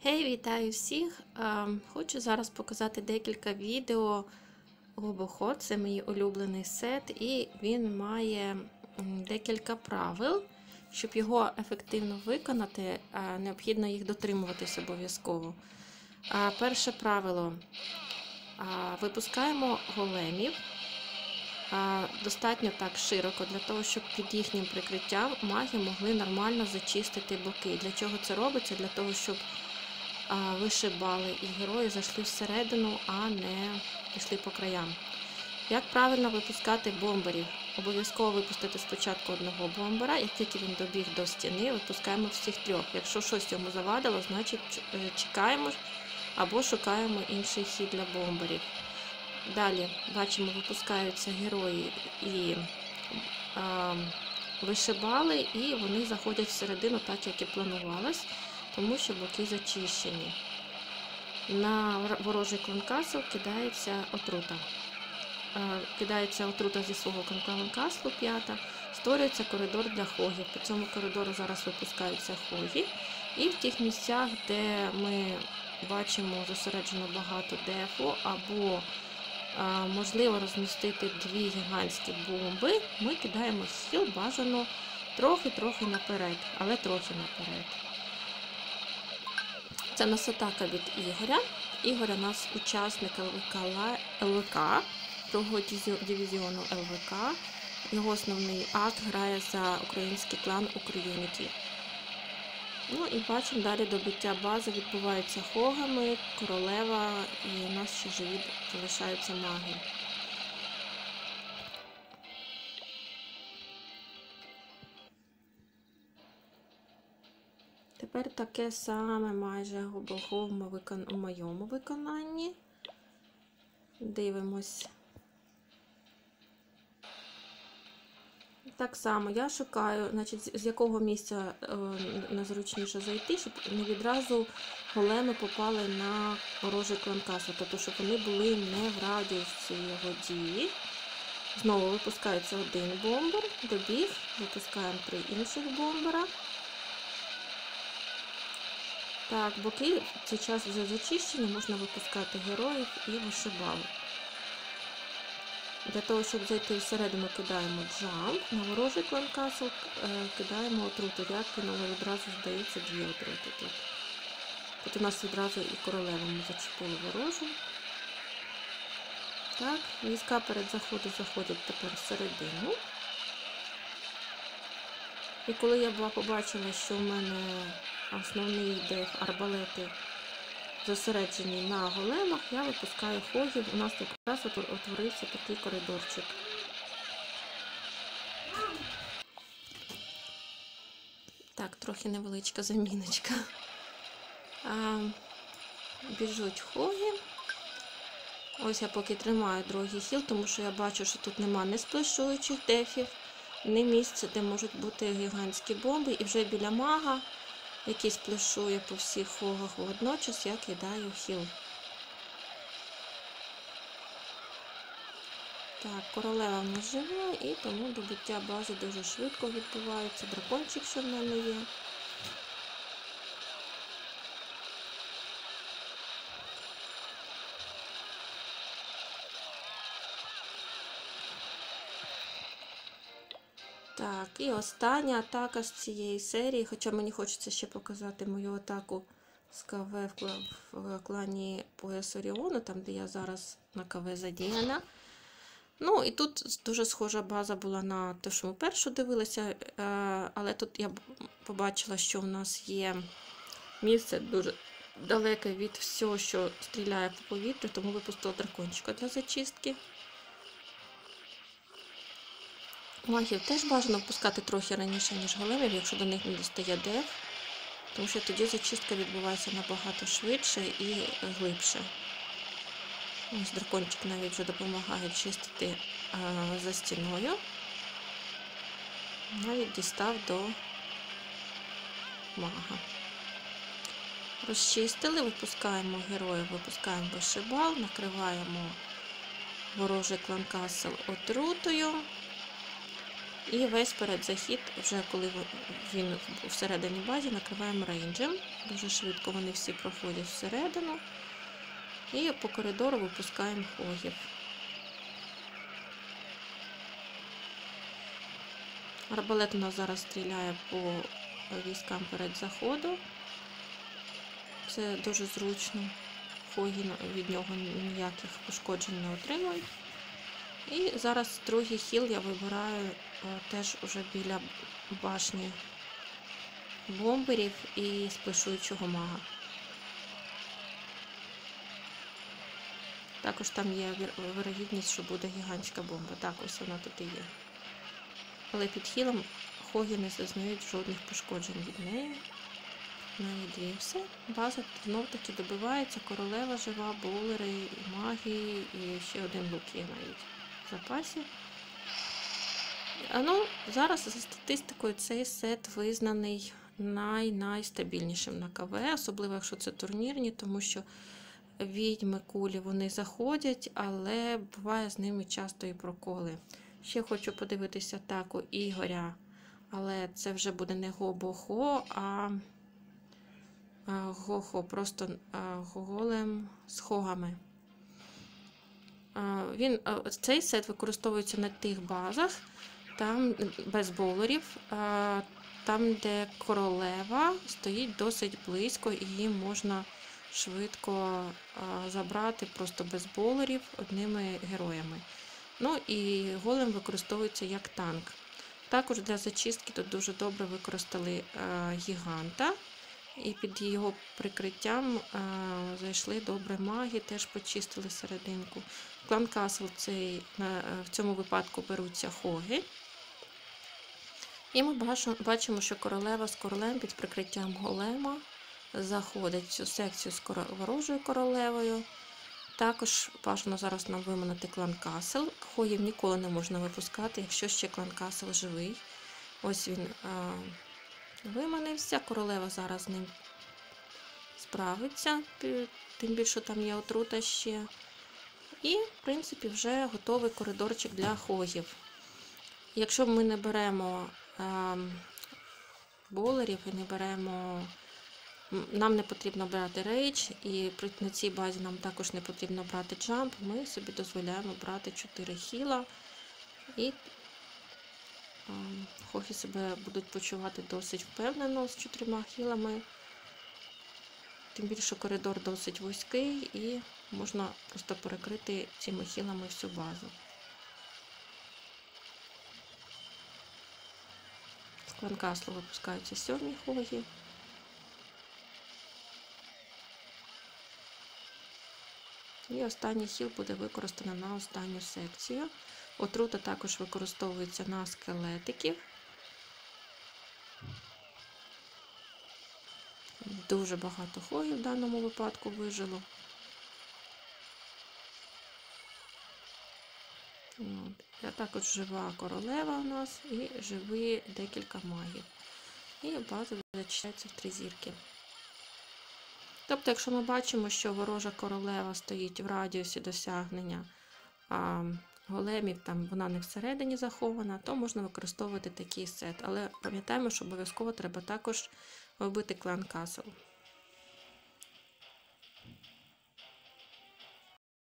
Гей, вітаю всіх! Хочу зараз показати декілька відео Гобоход. Це мій улюблений сет, і він має декілька правил. Щоб його ефективно виконати, необхідно їх дотримуватись обов'язково. Перше правило. Випускаємо големів достатньо так широко, для того, щоб під їхнім прикриттям маги могли нормально зачистити боки. Для чого це робиться? Для того, щоб вишибали і герої зайшли всередину, а не пішли по краям. Як правильно випускати бомберів? Обов'язково випустити спочатку одного бомбера, як тільки він добіг до стіни, випускаємо всіх трьох. Якщо щось йому завадило, значить чекаємо або шукаємо інший хід для бомберів. Далі, бачимо, випускаються герої і вишибали, і вони заходять всередину так, як і планувалось, тому що боки зачищені. На ворожий кланкасл кидається отрута. Кидається отрута зі свого кланкаслу 5, створюється коридор для хогів. По цьому коридору зараз випускаються хоги. І в тих місцях, де ми бачимо зосереджено багато дефу, або можливо розмістити дві гігантські бомби, ми кидаємо хіл бажано трохи наперед, але трохи наперед. Це у нас атака від Ігоря. Ігор у нас учасник ЛВК, другого дивізіону ЛВК. Його основний акт грає за український клан Українки. Ну і бачимо, далі добиття бази відбувається хогами, королева, і у нас ще живі залишаються маги. Тепер таке саме майже Гобоход у моєму виконанні. Дивимось. Так само я шукаю, значить, з якого місця найзручніше зайти, щоб не відразу големи попали на ворожий кланкасл, тобто, щоб вони були не в радіусі його дії. Знову випускається один бомбер, добіг, випускаємо 3 інших бомбера. Так, боки в цей час вже зачищені, можна випускати героїв і вишибали. Для того, щоб зайти всередину, кидаємо джамп, на ворожий кланкасл кидаємо отруту. Я кинула відразу, здається, 2 отрути тут. Тут у нас відразу і королеву ми зачепили ворожу. Так, війська перед заходом заходять тепер всередину. І коли я побачила, що в мене основний деф арбалети зосереджені на големах, я випускаю хогів. У нас якраз утворився такий коридорчик. Так, трохи невеличка заміночка. Біжуть хоги. Ось я поки тримаю другий хіл, тому що я бачу, що тут нема ні сплешуючих дефів, ні місця, де можуть бути гігантські бомби. І вже біля мага, який сплешує по всіх хогах, водночас я кидаю хіл. Так, королева в нас живе, і тому добиття бази дуже швидко відбувається. Дракончик ще в мене є. Так, і остання атака з цієї серії, хоча мені хочеться ще показати мою атаку з КВ в клані Пояс Оріону, там де я зараз на КВ задіяна. Ну і тут дуже схожа база була на те, що ми першу дивилися, але тут я побачила, що у нас є місце дуже далеке від всього, що стріляє по повітрю, тому випустила дракончика для зачистки. Магів теж бажано впускати трохи раніше, ніж големів, якщо до них не достає деф, тому що тоді зачистка відбувається набагато швидше і глибше. Ось дракончик навіть вже допомагає чистити за стіною. Навіть дістав до мага. Розчистили, випускаємо героїв, випускаємо вишибал, накриваємо ворожий кланкасл отрутою. І весь передзахід, вже коли він всередині базі, накриваємо рейнджем. Дуже швидко вони всі проходять всередину. І по коридору випускаємо хогів. Арбалет у нас зараз стріляє по військам передзаходу. Це дуже зручно. Хоги від нього ніяких пошкоджень не отримують. І зараз другий хіл я вибираю теж уже біля башні бомберів і сплешуючого мага. Також там є вирогідність, що буде гігантська бомба. Так, ось вона тут і є. Але під хілом хоги не зазнають жодних пошкоджень від неї. Дві. Все, база знов-таки добивається, королева жива, боулери, маги і ще один лук є навіть в запасі. Зараз за статистикою цей сет визнаний найстабільнішим на КВ, особливо якщо це турнірні, тому що відьми, кулі, вони заходять, але буває з ними часто і проколи. Ще хочу подивитися атаку Ігоря, але це вже буде не Го-Бо-Хо, а Го-Хо, просто голем з хогами. Цей сет використовується на тих базах, там без боулерів, там, де королева стоїть досить близько, і її можна швидко забрати просто без боулерів одними героями. Ну і голем використовується як танк. Також для зачистки тут дуже добре використали гіганта. І під його прикриттям зайшли добре маги, теж почистили серединку. Клан Касл в цьому випадку беруться хоги. І ми бачимо, що королева з королем під прикриттям голема заходить в цю секцію з ворожою королевою. Також бажано зараз нам виманити клан Касл. Хогів ніколи не можна випускати, якщо ще клан Касл живий. Ось він виманився, королева зараз з ним справиться, тим більше там є отрута ще. І, в принципі, вже готовий коридорчик для хогів. Якщо ми не беремо боулерів і не беремо, нам не потрібно брати рейдж, і на цій базі нам також не потрібно брати джамп, ми собі дозволяємо брати 4 хіла, і хоги себе будуть почувати досить впевнено з 4 хілами. Тим більше коридор досить вузький і можна просто перекрити цими хілами всю базу. З клан Каслу випускаються 7 хоги. І останній хіл буде використано на останню секцію. Отрута також використовується на скелетиків. Дуже багато хогів в даному випадку вижило. А також жива королева у нас і живі декілька магів. І база зачищається в 3 зірки. Тобто, якщо ми бачимо, що ворожа королева стоїть в радіусі досягнення големів, там вона не всередині захована, то можна використовувати такий сет. Але пам'ятаємо, що обов'язково треба також вбити клан Касл.